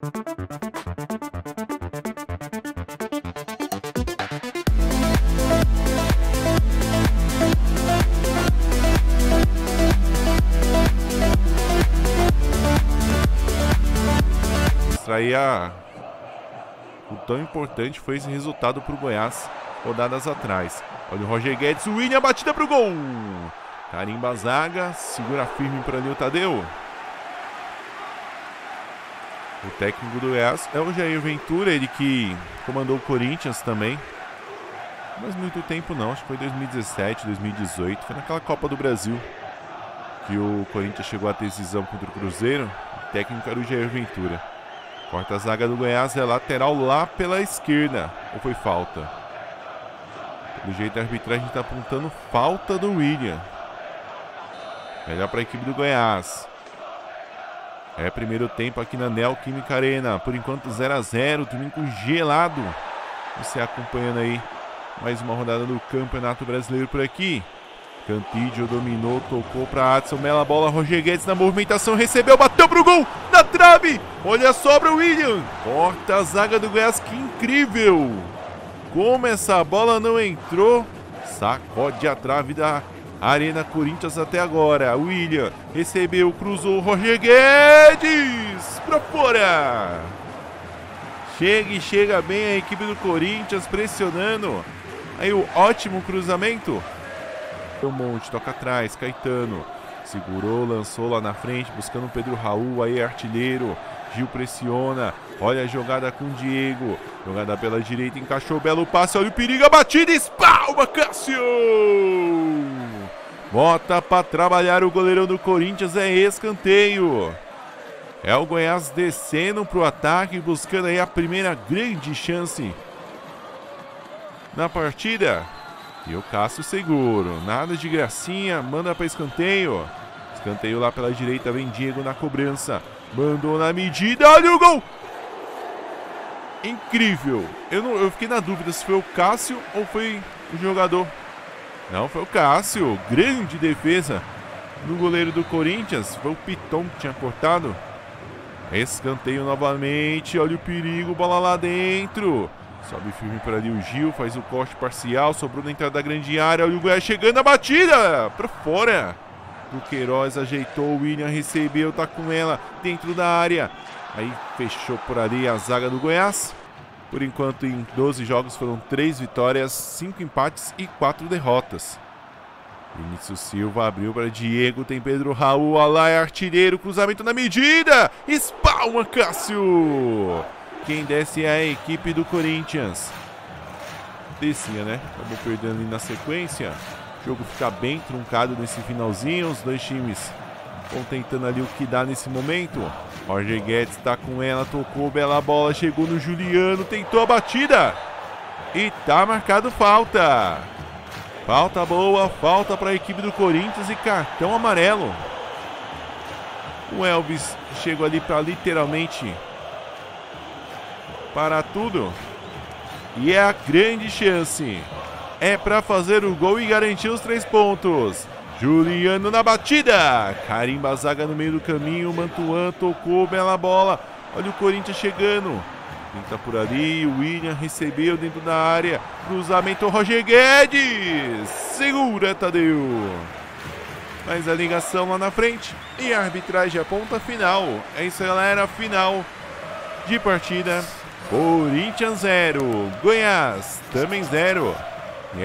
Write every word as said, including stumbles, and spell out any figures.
Aí a... o tão importante foi esse resultado para o Goiás rodadas atrás. Olha o Roger Guedes, o William, batida para o gol. Carimba a zaga, segura firme para ali o Tadeu. O técnico do Goiás é o Jair Ventura, ele que comandou o Corinthians também. Mas muito tempo não, acho que foi dois mil e dezessete, dois mil e dezoito, foi naquela Copa do Brasil que o Corinthians chegou à decisão contra o Cruzeiro. O técnico era o Jair Ventura. Corta a zaga do Goiás, é lateral lá pela esquerda. Ou foi falta? Pelo jeito a arbitragem está apontando falta do William. Melhor para a equipe do Goiás. É primeiro tempo aqui na Neoquímica Arena. Por enquanto zero a zero, domingo gelado. Você acompanhando aí mais uma rodada do Campeonato Brasileiro por aqui. Cantídio dominou, tocou para Adson, bela bola, Roger Guedes na movimentação, recebeu, bateu pro gol, na trave, olha a sobra, o William, corta a zaga do Goiás, que incrível, como essa bola não entrou, sacode a trave da Arena Corinthians até agora, o William recebeu, cruzou, Roger Guedes, para fora, chega e chega bem a equipe do Corinthians, pressionando, aí o ótimo cruzamento, o Monte, toca atrás, Caetano, segurou, lançou lá na frente, buscando o Pedro Raul, aí artilheiro, Gil pressiona, olha a jogada com o Diego, jogada pela direita, encaixou, belo passe, olha o perigo, a batida, espalma, Cássio! Bota para trabalhar o goleirão do Corinthians, é escanteio. É o Goiás descendo para o ataque, buscando aí a primeira grande chance na partida. E o Cássio seguro, nada de gracinha, manda para escanteio. Escanteio lá pela direita, vem Diego na cobrança. Mandou na medida, olha o gol! Incrível! Eu, não, eu fiquei na dúvida se foi o Cássio ou foi o jogador. Não, foi o Cássio, grande defesa do goleiro do Corinthians. Foi o Piton que tinha cortado. Escanteio novamente, olha o perigo, bola lá dentro. Sobe firme para ali o Gil, faz o corte parcial, sobrou na entrada da grande área, olha o Goiás chegando, a batida para fora. O Queiroz ajeitou, o William recebeu, tá com ela dentro da área. Aí fechou por ali a zaga do Goiás. Por enquanto em doze jogos foram três vitórias, cinco empates e quatro derrotas. Vinícius Silva abriu para Diego, tem Pedro Raul, olha lá, é artilheiro, cruzamento na medida. Espalma, Cássio! Quem desce é a equipe do Corinthians. Descia, né? Acabou perdendo ali na sequência. O jogo fica bem truncado nesse finalzinho. Os dois times vão tentando ali o que dá nesse momento. Roger Guedes tá com ela, tocou, bela bola, chegou no Juliano, tentou a batida. E tá marcado falta. Falta boa, falta para a equipe do Corinthians e cartão amarelo. O Elvis chegou ali para literalmente parar tudo. E é a grande chance. É para fazer o gol e garantir os três pontos. Juliano na batida. Carimba a zaga no meio do caminho. Mantuan tocou, bela bola. Olha o Corinthians chegando. Tenta por ali. O William recebeu dentro da área. Cruzamento, Roger Guedes. Segura, Tadeu. Faz a ligação lá na frente. E a arbitragem aponta a final. É isso, galera. Final de partida. Corinthians zero, Goiás também zero.